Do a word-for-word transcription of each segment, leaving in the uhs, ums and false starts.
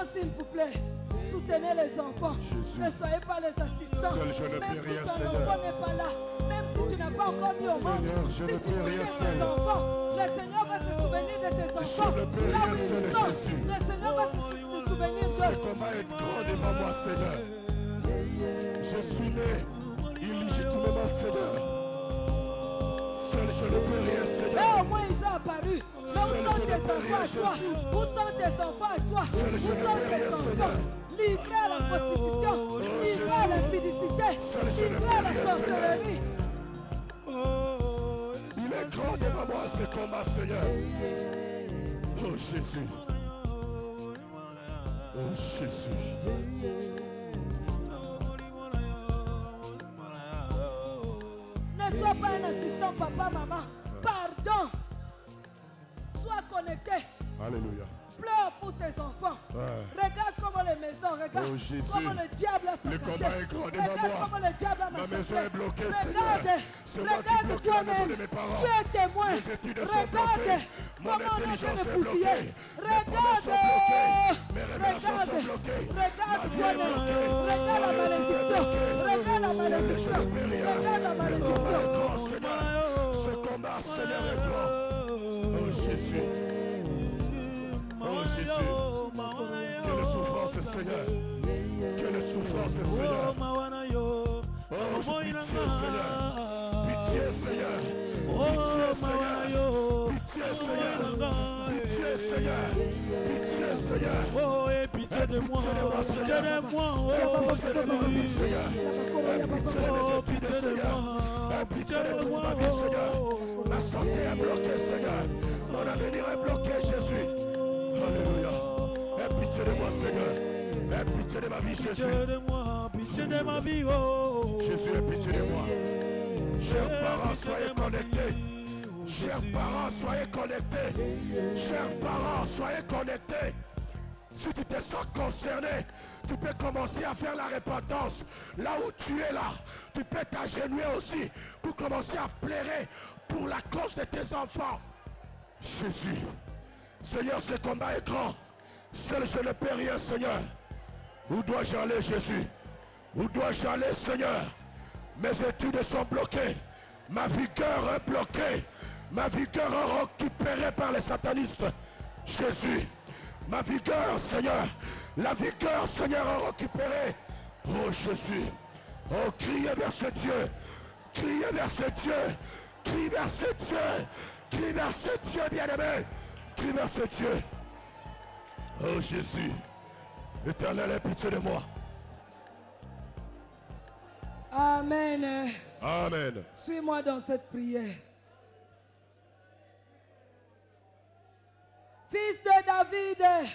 s'il vous plaît, soutenez les enfants. Jésus. Ne soyez pas les assistants. Seul je ne Même peux si rien, ton Seigneur. enfant n'est pas là, même si tu n'as pas encore mis au monde, Seigneur, je si ne tu peux rien soutiens tes seul. enfants, le Seigneur va se souvenir de tes enfants. Je ne peux Là rien où ils seul, sont, Jésus. le Seigneur va se se souvenir Ce d'eux. combat est grand devant moi, Seigneur. Je suis né illégitimement, Seigneur. Seul je ne peux rien, Mais Seigneur. au moins ils ont apparu. Mais où Seul sont je ne tes peux enfants à rien, toi? Jésus. Où sont tes enfants à toi? Seul Où je sont ne peux tes rien, enfants? Seigneur. Livrés à la prostitution, livrés à l'impudicité, Seul je ne livrés peux à la rien, sorcellerie. Il est grand devant moi ce combat, Seigneur. Oh Jésus. Oh Jésus. Ne sois pas un assistant, papa, maman. Pardon. Sois connecté. Alléluia. Pleure pour tes enfants. Ouais. Regarde comment les maisons, regarde Oh, Jésus. comment le diable a Le s'attaché. combat est grand devant Regarde moi. comment le diable a Ma massacré. maison est bloquée, Regarde, Seigneur. C'est moi qui regarde bloque la maison toi-même. de mes parents. Tu es témoin. Mes études sont Regarde bloquées. Mon comment on est en intelligence train de est bloquée. bousiller. Mes promesses sont bloquées. Mes révélations Regarde, sont bloquées. regarde Ma vie est toi-même. bloquée. Regarde la Ma réussite est malédiction. bloquée. Regarde la Je malédiction. ne peux rien. Regarde la Le combat est malédiction. grand, Seigneur. Ce combat, Seigneur, est grand. Oh Jésus. Oh Jésus. Quelle souffrance, Seigneur. Quelle souffrance, Seigneur. Oh, pitié, Seigneur. Pitié, Seigneur. Pitié, Seigneur. Pitié, Seigneur. Pitié, Seigneur. Pitié, Seigneur. Oh, et pitié de moi, pitié de moi, oh, Pitié de ma vie, Seigneur. oh, pitié de moi, Pitié de ma vie, Seigneur. Ma santé est bloquée, Seigneur. Mon avenir est bloqué, Jésus. Alléluia. Aie pitié de moi, Seigneur. Aie pitié de ma vie, Jésus. pitié de moi, pitié de ma vie, oh. Jésus, aie pitié de moi. Chers parents, soyez connectés. Chers parents, soyez connectés. Chers parents, soyez connectés. Si tu te sens concerné, tu peux commencer à faire la repentance. Là où tu es là, tu peux t'agenouiller aussi pour commencer à pleurer pour la cause de tes enfants. Jésus, Seigneur, ce combat est grand. Seul je ne peux rien, Seigneur. Où dois-je aller, Jésus? Où dois-je aller, Seigneur? Mes études sont bloquées. Ma vigueur est bloquée. Ma vigueur est récupérée par les satanistes. Jésus, ma vigueur, Seigneur. La vigueur, Seigneur, est récupérée. Oh, Jésus. Oh, criez vers ce Dieu. Criez vers ce Dieu. Criez vers ce Dieu. Criez vers ce Dieu, bien-aimé. Criez vers ce Dieu. Oh, Jésus. Éternel, aie pitié de moi. Amen. Amen. Suis-moi dans cette prière. Fils de David,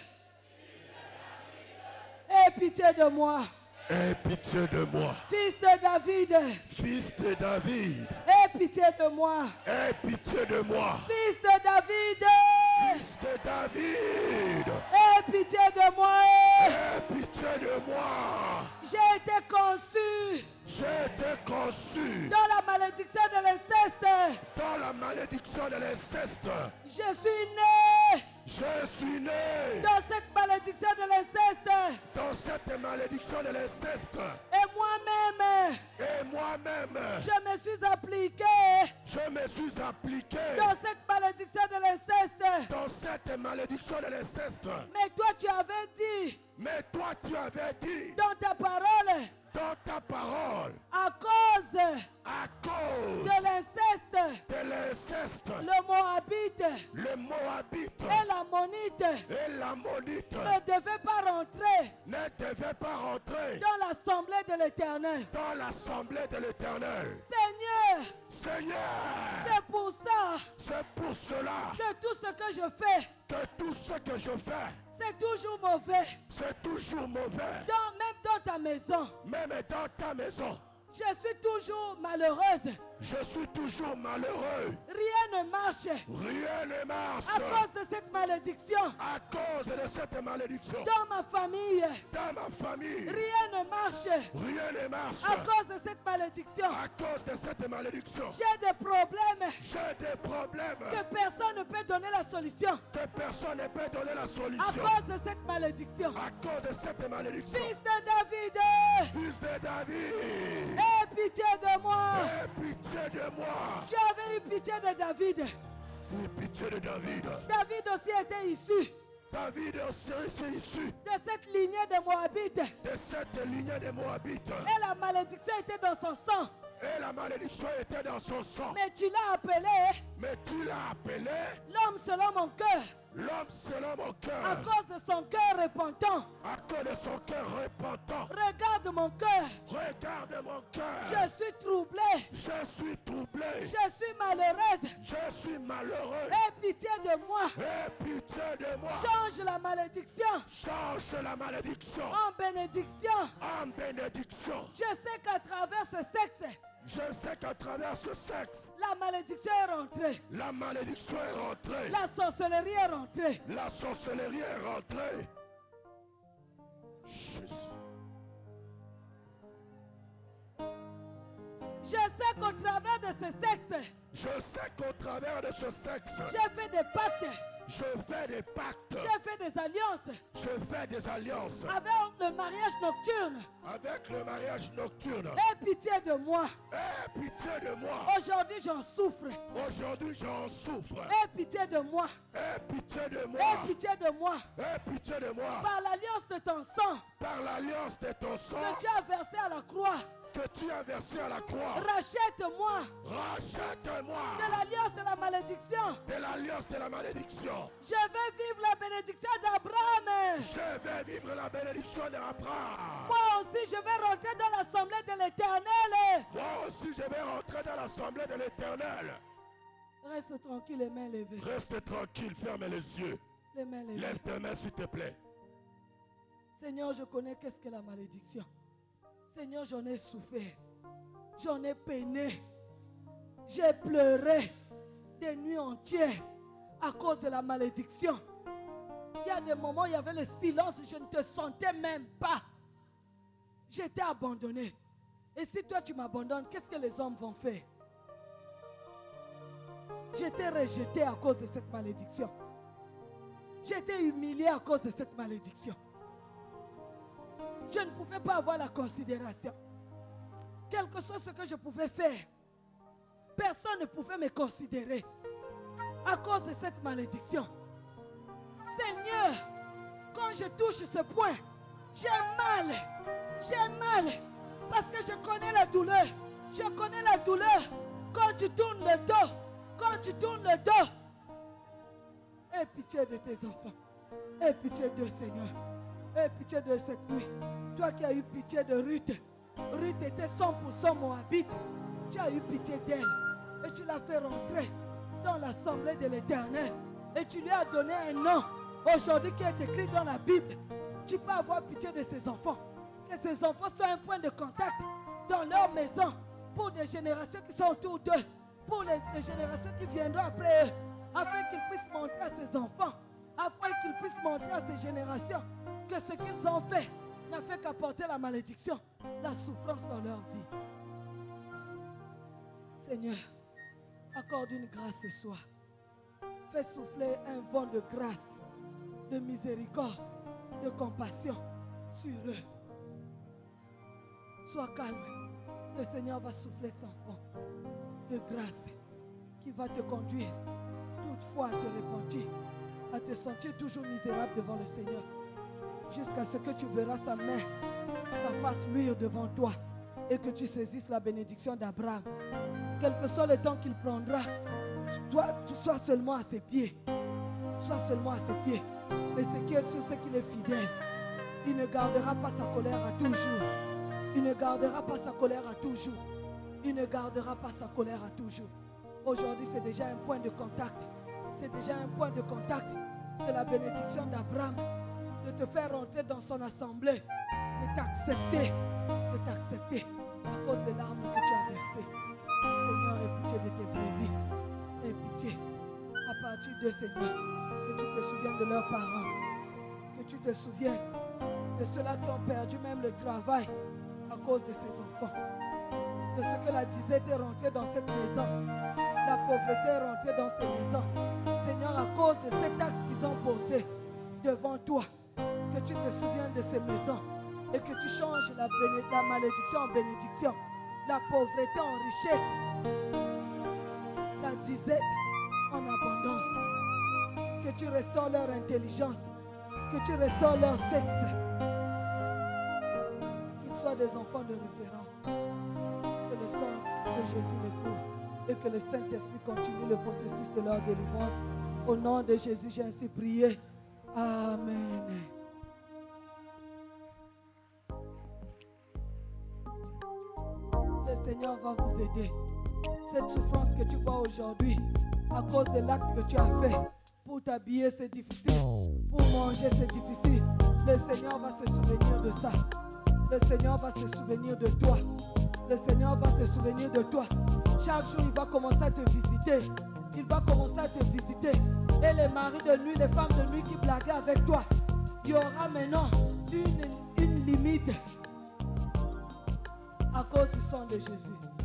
aie pitié de moi. Aie pitié de moi. Fils de David, Fils de David. aie pitié de moi. Aie pitié de moi. Fils de David, Fils de David. aie pitié de moi. Aie pitié de moi. J'ai été conçu J'ai été conçu dans la malédiction de l'inceste. dans la malédiction de l'inceste. Je suis né Je suis né dans cette malédiction de l'inceste. dans cette malédiction de l'inceste. Et moi-même, Et moi-même, je me suis appliqué je me suis appliqué dans cette malédiction de l'inceste. dans cette malédiction de l'inceste. Mais toi, tu avais dit Mais toi, tu avais dit dans ta parole, dans ta parole, à cause à cause de l'inceste, de l'inceste, le Moabite le Moabite et l'Ammonite et l'Ammonite ne devaient pas rentrer ne devaient pas rentrer dans l'assemblée de l'Éternel. dans l'assemblée de l'Éternel. Seigneur, Seigneur, c'est pour ça c'est pour cela que tout ce que je fais, que tout ce que je fais, c'est toujours mauvais. c'est toujours mauvais. Dans, même dans ta maison, Même dans ta maison, Je suis toujours malheureuse. Je suis toujours malheureux. Rien ne marche. Rien ne marche. À cause de cette malédiction. À cause de cette malédiction. Dans ma famille. Dans ma famille. Rien ne marche. Rien ne marche. À cause de cette malédiction. À cause de cette malédiction. J'ai des problèmes. J'ai des problèmes. Que personne ne peut donner la solution. Que personne ne peut donner la À solution. cause de cette malédiction. À cause de cette malédiction. Fils de David. Fils de David. Aie pitié de moi. Aie pitié de moi. Tu avais eu pitié de David. Aie pitié de David. David aussi était issu David aussi est issu de cette lignée de Moabites. de cette lignée de Moabites. Et la malédiction était dans son sang. Et la malédiction était dans son sang. Mais tu l'as appelé Mais tu l'as appelé l'homme selon mon cœur. l'homme selon mon À cœur. cause de son cœur repentant. À cause de son cœur repentant. Regarde mon cœur. Regarde mon cœur. Je suis troublé. Je suis troublé. Je suis malheureuse. Je suis malheureux. Aie pitié de moi. Aie pitié de moi. Change la malédiction Change la malédiction en bénédiction. en bénédiction. Je sais qu'à travers ce sexe, Je sais qu'à travers ce sexe, la malédiction est rentrée. la malédiction est rentrée. La sorcellerie est rentrée. La sorcellerie est rentrée. Jésus. Je sais qu'au travers de ce sexe, Je sais qu'au travers de ce sexe, j'ai fait des pactes, je fais des pactes, j'ai fait des alliances je fais des alliances avec le mariage nocturne. avec le mariage nocturne. Aie pitié de moi. Aie pitié de moi. Aujourd'hui, j'en souffre. Aujourd'hui, j'en souffre. Aie pitié de moi. Aie pitié de Aie moi. pitié de moi. Aie pitié de moi. Par l'alliance de ton sang Par l'alliance de ton sang que tu as versé à la croix, que tu as versé à la croix. rachète-moi Rachète-moi de l'alliance de la malédiction. de l'alliance de la malédiction. Je vais vivre la bénédiction d'Abraham. Je vais vivre la bénédiction d'Abraham. Moi aussi, je vais rentrer dans l'assemblée de l'Éternel. Moi aussi, je vais rentrer dans l'assemblée de l'Éternel. Reste tranquille, les mains levées. Reste tranquille, ferme les yeux. Les mains levées. Lève tes mains, s'il te plaît. Seigneur, je connais qu'est-ce que la malédiction. Seigneur, j'en ai souffert. J'en ai peiné. J'ai pleuré des nuits entières à cause de la malédiction. Il y a des moments où il y avait le silence, je ne te sentais même pas. J'étais abandonné. Et si toi tu m'abandonnes, qu'est-ce que les hommes vont faire? J'étais rejeté à cause de cette malédiction. J'étais humilié à cause de cette malédiction. Je ne pouvais pas avoir la considération. Quel que soit ce que je pouvais faire, personne ne pouvait me considérer à cause de cette malédiction. Seigneur, quand je touche ce point, j'ai mal. J'ai mal parce que je connais la douleur. Je connais la douleur quand tu tournes le dos. Quand tu tournes le dos. Aie pitié de tes enfants. Aie pitié de Seigneur. Aie pitié de cette nuit. Toi qui as eu pitié de Ruth. Ruth était cent pour cent moabite. Tu as eu pitié d'elle. Et tu l'as fait rentrer dans l'assemblée de l'Éternel. Et tu lui as donné un nom. Aujourd'hui qui est écrit dans la Bible. Tu peux avoir pitié de ses enfants. Que ces enfants soient un point de contact dans leur maison. Pour des générations qui sont autour d'eux. Pour les, les générations qui viendront après eux. Afin qu'ils puissent montrer à ses enfants. Afin qu'ils puissent montrer à ces générations que ce qu'ils ont fait n'a fait qu'apporter la malédiction, la souffrance dans leur vie. Seigneur, accorde une grâce ce soir. Fais souffler un vent de grâce, de miséricorde, de compassion sur eux. Sois calme. Le Seigneur va souffler son vent de grâce qui va te conduire toutefois à te repentir, à te sentir toujours misérable devant le Seigneur, jusqu'à ce que tu verras sa main, sa face luire devant toi et que tu saisisses la bénédiction d'Abraham. Quel que soit le temps qu'il prendra, toi, tu sois seulement à ses pieds. Sois seulement à ses pieds. Mais ce qui est sûr, c'est qu'il est fidèle. Il ne gardera pas sa colère à toujours. Il ne gardera pas sa colère à toujours. Il ne gardera pas sa colère à toujours. Aujourd'hui, c'est déjà un point de contact. C'est déjà un point de contact de la bénédiction d'Abraham, de te faire rentrer dans son assemblée, de t'accepter, de t'accepter à cause de l'arbre d'eux, Seigneur. Que tu te souviennes de leurs parents. Que tu te souviennes de ceux-là qui ont perdu même le travail à cause de ces enfants. De ce que la disette est rentrée dans cette maison. La pauvreté est rentrée dans ces maisons. Seigneur, à cause de cet acte qu'ils ont posé devant toi, que tu te souviennes de ces maisons et que tu changes la, la malédiction en bénédiction, la pauvreté en richesse, la disette en abondance. Que tu restaures leur intelligence, que tu restaures leur sexe, qu'ils soient des enfants de référence. Que le sang de Jésus les couvre et que le Saint-Esprit continue le processus de leur délivrance. Au nom de Jésus, j'ai ainsi prié. Amen. Le Seigneur va vous aider. Cette souffrance que tu vois aujourd'hui, à cause de l'acte que tu as fait, pour t'habiller c'est difficile, pour manger c'est difficile. Le Seigneur va se souvenir de ça. Le Seigneur va se souvenir de toi. Le Seigneur va se souvenir de toi. Chaque jour, il va commencer à te visiter. Il va commencer à te visiter. Et les maris de nuit, les femmes de nuit qui blaguaient avec toi, il y aura maintenant une, une limite à cause du sang de Jésus.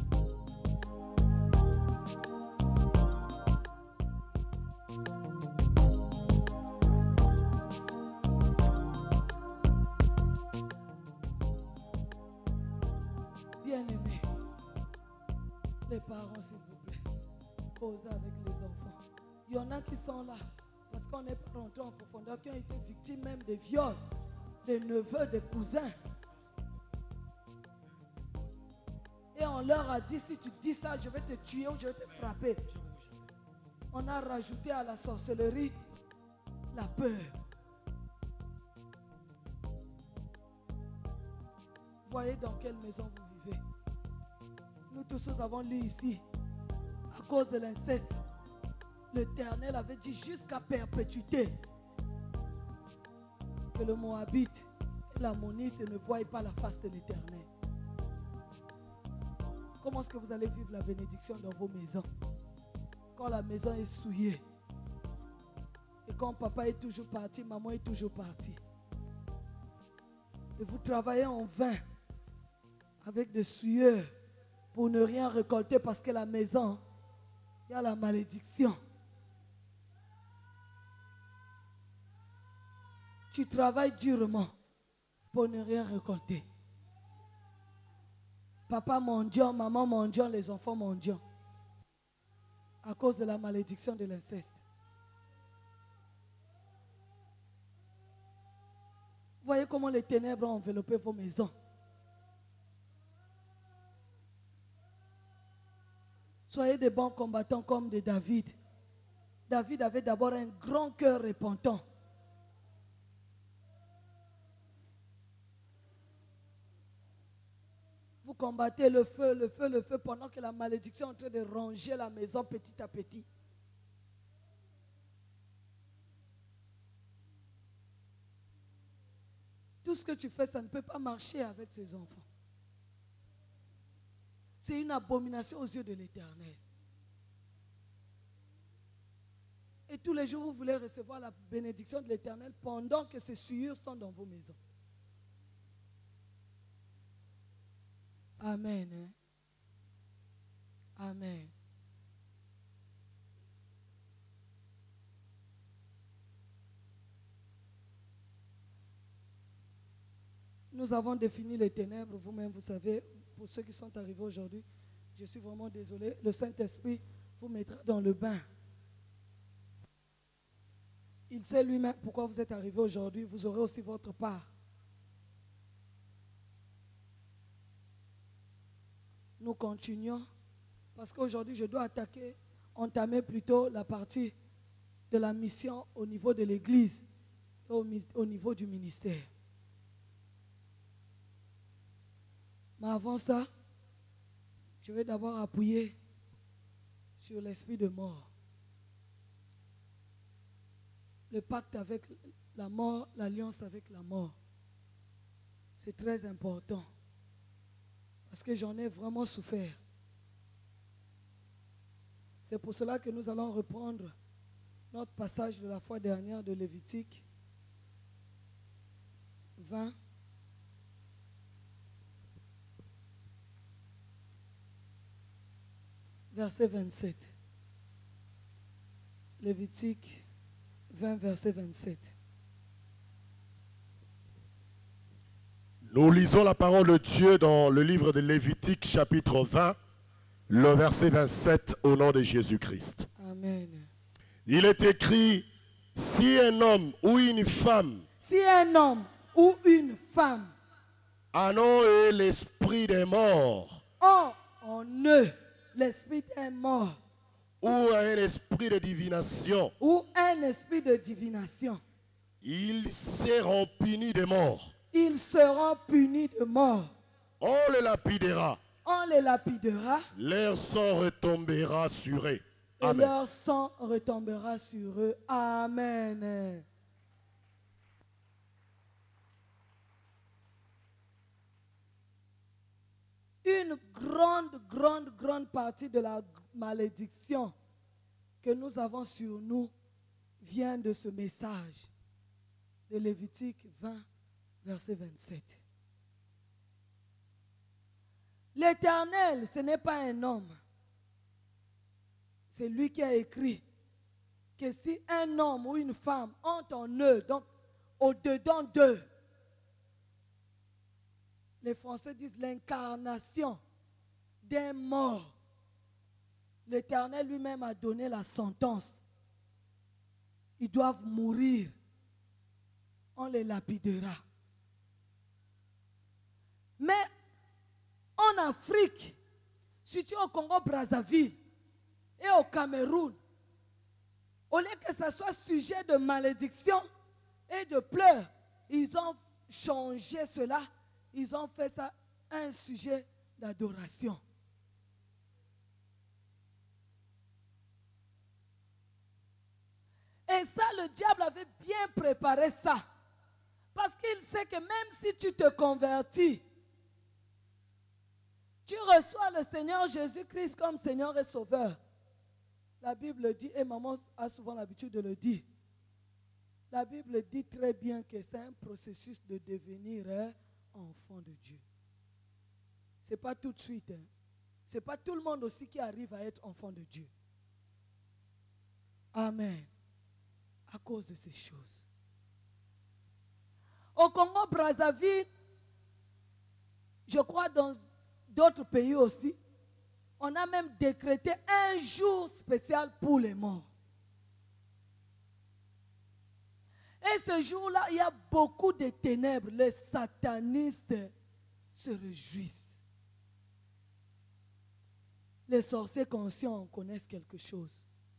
Bien-aimés, les parents, s'il vous plaît, posez avec les enfants. Il y en a qui sont là parce qu'on n'est pas rentré en profondeur, qui ont été victimes même de viols, des neveux, des cousins. Et on leur a dit, si tu dis ça, je vais te tuer ou je vais te frapper. On a rajouté à la sorcellerie la peur. Voyez dans quelle maison vous vivez. Nous tous nous avons lu ici, à cause de l'inceste, l'Éternel avait dit jusqu'à perpétuité que le Moabite et l'Ammonite ne voient pas la face de l'Éternel. Comment est-ce que vous allez vivre la bénédiction dans vos maisons quand la maison est souillée et quand papa est toujours parti, maman est toujours partie, et vous travaillez en vain avec des souillures pour ne rien récolter parce que la maison, il y a la malédiction. Tu travailles durement pour ne rien récolter. Papa mendiant, maman mendiant, les enfants mendiant. À cause de la malédiction de l'inceste. Voyez comment les ténèbres ont enveloppé vos maisons. Soyez des bons combattants comme de David. David avait d'abord un grand cœur repentant. Vous combattez le feu, le feu, le feu, pendant que la malédiction est en train de ranger la maison petit à petit. Tout ce que tu fais, ça ne peut pas marcher avec ces enfants. C'est une abomination aux yeux de l'Éternel. Et tous les jours, vous voulez recevoir la bénédiction de l'Éternel pendant que ces souillures sont dans vos maisons. Amen. Hein? Amen. Nous avons défini les ténèbres, vous-même, vous savez, pour ceux qui sont arrivés aujourd'hui, je suis vraiment désolé. Le Saint-Esprit vous mettra dans le bain. Il sait lui-même pourquoi vous êtes arrivés aujourd'hui, vous aurez aussi votre part. Nous continuons, parce qu'aujourd'hui, je dois attaquer, entamer plutôt la partie de la mission au niveau de l'Église, au, au niveau du ministère. Mais avant ça, je vais d'abord appuyer sur l'esprit de mort. Le pacte avec la mort, l'alliance avec la mort. C'est très important. Parce que j'en ai vraiment souffert. C'est pour cela que nous allons reprendre Notre passage de la fois dernière de Lévitique vingt. Verset vingt-sept. Lévitique vingt, verset vingt-sept. Nous lisons la parole de Dieu dans le livre de Lévitique chapitre vingt, le verset vingt-sept au nom de Jésus-Christ. Amen. Il est écrit, si un homme ou une femme Si un homme ou une femme en ont l'esprit des morts ont en eux l'esprit d'un mort ou un esprit de divination, ou un esprit de divination, ils seront punis de mort. ils seront punis de mort. On les lapidera, On les lapidera leur sang retombera sur eux. et Amen. leur sang retombera sur eux. Amen. Une grande, grande, grande partie de la malédiction que nous avons sur nous vient de ce message de Lévitique vingt, verset vingt-sept. L'Éternel, ce n'est pas un homme. C'est lui qui a écrit que si un homme ou une femme ont en eux, donc au-dedans d'eux, les Français disent l'incarnation d'un mort, l'Éternel lui-même a donné la sentence. Ils doivent mourir. On les lapidera. Mais en Afrique, surtout au Congo-Brazzaville et au Cameroun, au lieu que ce soit sujet de malédiction et de pleurs, ils ont changé cela. Ils ont fait ça un sujet d'adoration. Et ça, le diable avait bien préparé ça. Parce qu'il sait que même si tu te convertis, tu reçois le Seigneur Jésus-Christ comme Seigneur et Sauveur. La Bible dit, et maman a souvent l'habitude de le dire, la Bible dit très bien que c'est un processus de devenir hein, enfant de Dieu. Ce n'est pas tout de suite. Hein. Ce n'est pas tout le monde aussi qui arrive à être enfant de Dieu. Amen. À cause de ces choses. Au Congo-Brazzaville, je crois dans d'autres pays aussi, on a même décrété un jour spécial pour les morts. Et ce jour-là, il y a beaucoup de ténèbres. Les satanistes se réjouissent. Les sorciers conscients connaissent quelque chose.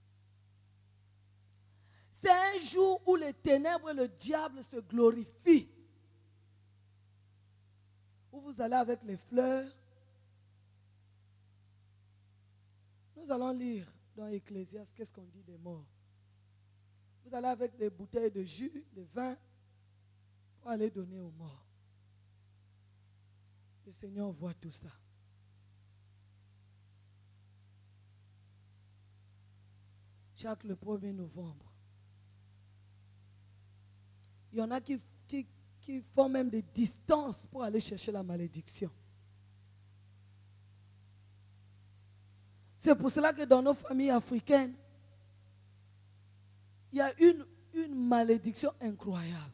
C'est un jour où les ténèbres et le diable se glorifient. Où vous allez avec les fleurs. Nous allons lire dans Ecclésiaste qu'est-ce qu'on dit des morts. Vous allez avec des bouteilles de jus, de vin, pour aller donner aux morts. Le Seigneur voit tout ça. Chaque le premier novembre, il y en a qui, qui, qui font même des distances pour aller chercher la malédiction. C'est pour cela que dans nos familles africaines, il y a une, une malédiction incroyable.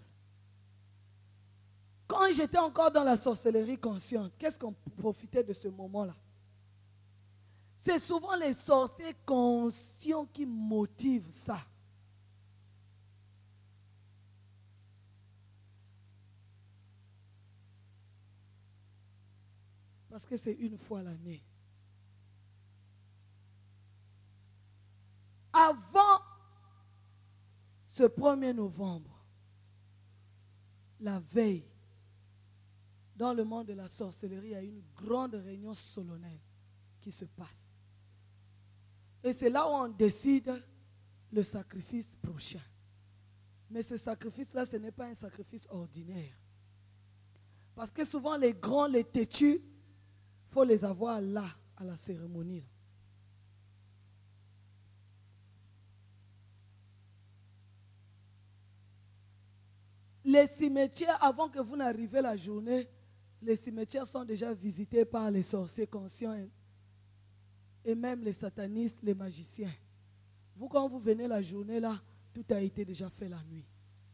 Quand j'étais encore dans la sorcellerie consciente, qu'est-ce qu'on profitait de ce moment-là? C'est souvent les sorciers conscients qui motivent ça. Parce que c'est une fois l'année. Avant ce premier novembre, la veille, dans le monde de la sorcellerie, il y a une grande réunion solennelle qui se passe. Et c'est là où on décide le sacrifice prochain. Mais ce sacrifice-là, ce n'est pas un sacrifice ordinaire. Parce que souvent, les grands, les têtus, il faut les avoir là, à la cérémonie. les cimetières, avant que vous n'arriviez la journée, les cimetières sont déjà visités par les sorciers conscients et, et même les satanistes, les magiciens. Vous, quand vous venez la journée là, tout a été déjà fait la nuit.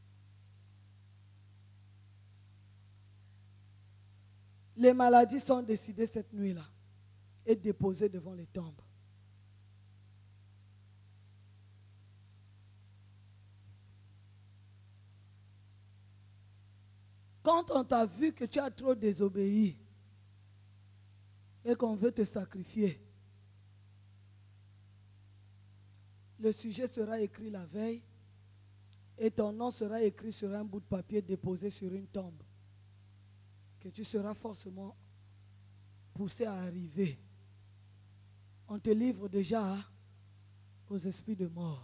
Les maladies sont décidées cette nuit-là et déposées devant les tombes. Quand on t'a vu que tu as trop désobéi et qu'on veut te sacrifier, le sujet sera écrit la veille et ton nom sera écrit sur un bout de papier déposé sur une tombe, que tu seras forcément poussé à arriver. On te livre déjà aux esprits de mort.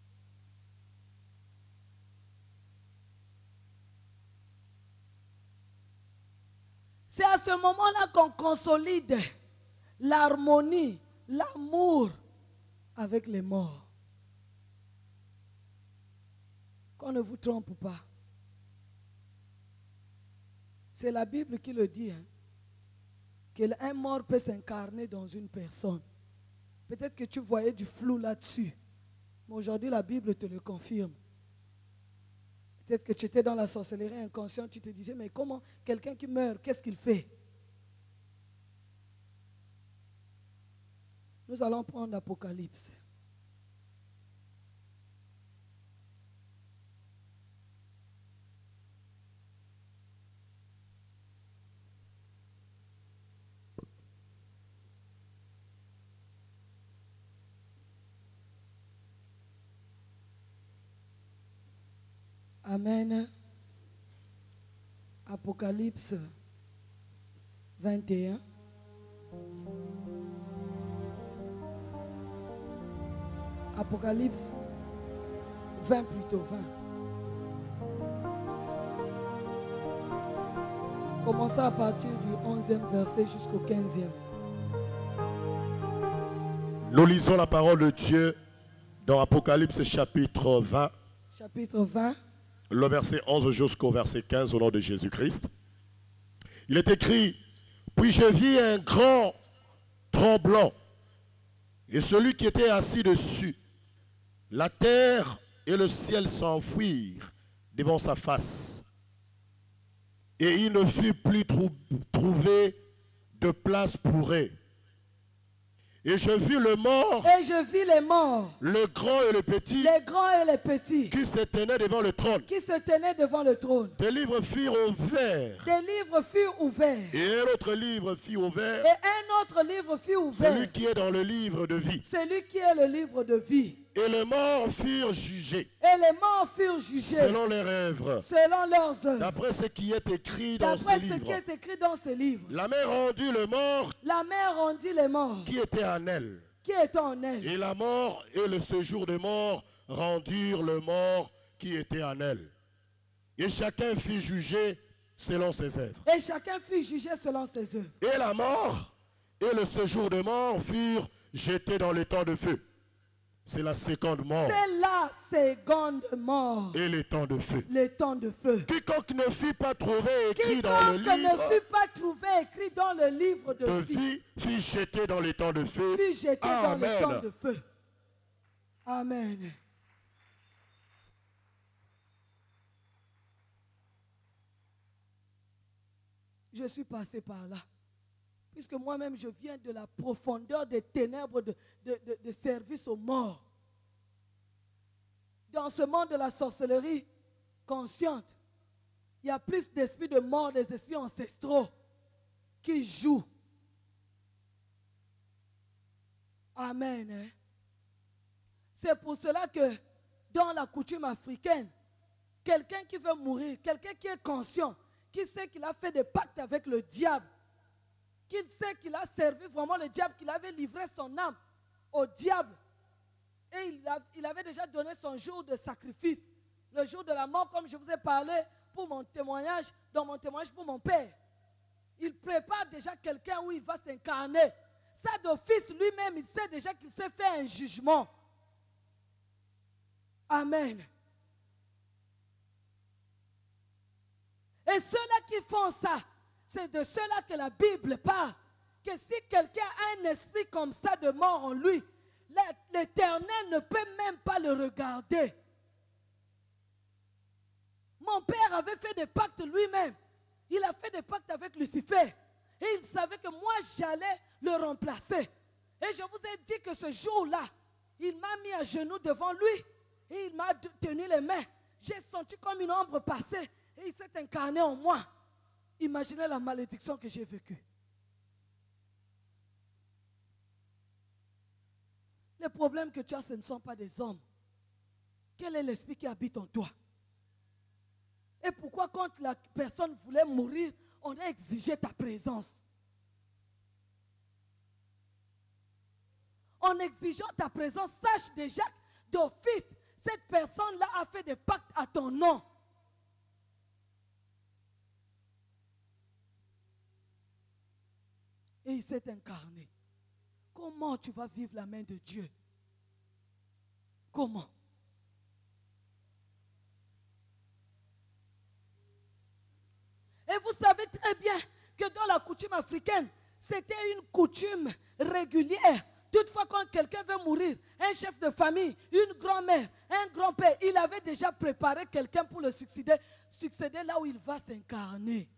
C'est à ce moment-là qu'on consolide l'harmonie, l'amour avec les morts. Qu'on ne vous trompe pas. C'est la Bible qui le dit, hein, qu'un mort peut s'incarner dans une personne. Peut-être que tu voyais du flou là-dessus, mais aujourd'hui la Bible te le confirme. Peut-être que tu étais dans la sorcellerie inconsciente, tu te disais, mais comment quelqu'un qui meurt, qu'est-ce qu'il fait? Nous allons prendre l'Apocalypse. Amen. Apocalypse vingt et un. Apocalypse vingt plutôt, vingt. Commençons à partir du onzième verset jusqu'au quinzième. Nous lisons la parole de Dieu dans Apocalypse chapitre vingt. Chapitre vingt. Le verset onze jusqu'au verset quinze au nom de Jésus-Christ. Il est écrit, puis je vis un grand tremblement, et celui qui était assis dessus, la terre et le ciel s'enfuirent devant sa face, et il ne fut plus trou trouvé de place pour eux. Et je vis le mort, et je vis les morts, le grand et le petit, les grands et les petits, qui se tenaient devant le trône. qui se tenaient devant le trône. Des livres furent ouverts, Des livres furent ouverts, et un autre livre fut ouvert, et un autre livre fut ouvert, celui qui est dans le livre de vie. celui qui est le livre de vie. Et les morts furent jugés Et les morts furent jugés selon leurs œuvres, selon leurs œuvres, d'après ce qui est écrit dans d'après ces ce qui livres. est écrit dans ces livres. La mer rendit le mort La mer rendit les morts qui était en elle, qui étaient en elle. et la mort et le séjour des morts rendirent le mort qui était en elle. Et chacun fut jugé selon ses œuvres. Et chacun fut jugé selon ses œuvres. Et la mort et le séjour des morts furent jetés dans les temps de feu. C'est la seconde mort C'est la seconde mort, et les temps de feu. les temps de feu. Quiconque ne fut pas trouvé écrit dans le Quiconque livre ne fut pas trouvé écrit dans le livre de, de vie, vie fut jeté dans les temps de feu. fut jeté dans le Amen. temps de feu. Amen. Je suis passé par là. Puisque moi-même, je viens de la profondeur des ténèbres de, de, de, de service aux morts. Dans ce monde de la sorcellerie consciente, il y a plus d'esprits de mort, des esprits ancestraux qui jouent. Amen. Hein? C'est pour cela que dans la coutume africaine, quelqu'un qui veut mourir, quelqu'un qui est conscient, qui sait qu'il a fait des pactes avec le diable, qu'il sait qu'il a servi vraiment le diable, qu'il avait livré son âme au diable. Et il, a, il avait déjà donné son jour de sacrifice, le jour de la mort, comme je vous ai parlé pour mon témoignage, dans mon témoignage pour mon père. Il prépare déjà quelqu'un où il va s'incarner. Ça d'office lui-même, il sait déjà qu'il s'est fait un jugement. Amen. Et ceux-là qui font ça, c'est de ceux-là que la Bible parle. Que si quelqu'un a un esprit comme ça de mort en lui, l'Éternel ne peut même pas le regarder. Mon père avait fait des pactes lui-même. Il a fait des pactes avec Lucifer. Et il savait que moi, j'allais le remplacer. Et je vous ai dit que ce jour-là, il m'a mis à genoux devant lui. Et il m'a tenu les mains. J'ai senti comme une ombre passer. Et il s'est incarné en moi. Imaginez la malédiction que j'ai vécue. Les problèmes que tu as, ce ne sont pas des hommes. Quel est l'esprit qui habite en toi? Et pourquoi quand la personne voulait mourir, on a exigé ta présence? En exigeant ta présence, sache déjà d'office, cette personne-là a fait des pactes à ton nom. Et il s'est incarné. Comment tu vas vivre la main de Dieu? Comment? Et vous savez très bien que dans la coutume africaine, c'était une coutume régulière. Toutefois, quand quelqu'un veut mourir, un chef de famille, une grand-mère, un grand-père, il avait déjà préparé quelqu'un pour le succéder, succéder là où il va s'incarner.